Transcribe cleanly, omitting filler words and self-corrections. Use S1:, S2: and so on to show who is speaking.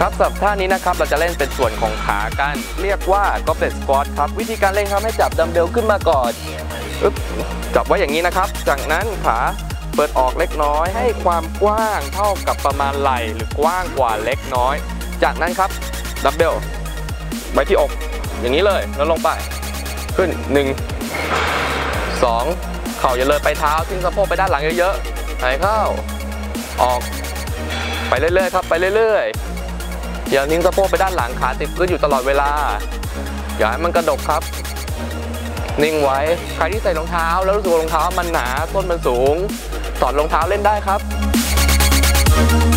S1: ครับสำหรับท่านี้นะครับเราจะเล่นเป็นส่วนของขากันเรียกว่า Goblet Squat ครับวิธีการเล่นครับให้จับดัมเบลขึ้นมาก่อนจับไว้อย่างนี้นะครับจากนั้นขาเปิดออกเล็กน้อยให้ความกว้างเท่ากับประมาณไหล่หรือกว้างกว่าเล็กน้อยจากนั้นครับดัมเบลไว้ที่อกอย่างนี้เลยแล้วลงไปขึ้น1 2เข่าอย่าเลยไปเท้าทิ้งสะโพกไปด้านหลังเยอะๆหายเข้าออกไปเรื่อยๆครับไปเรื่อยๆอย่าทิ้งสะโพกไปด้านหลังขาติดพื้นอยู่ตลอดเวลาอย่าให้มันกระดกครับนิ่งไว้ใครที่ใส่รองเท้าแล้วรู้สึกว่ารองเท้ามันหนาส้นมันสูงถอดรองเท้าเล่นได้ครับ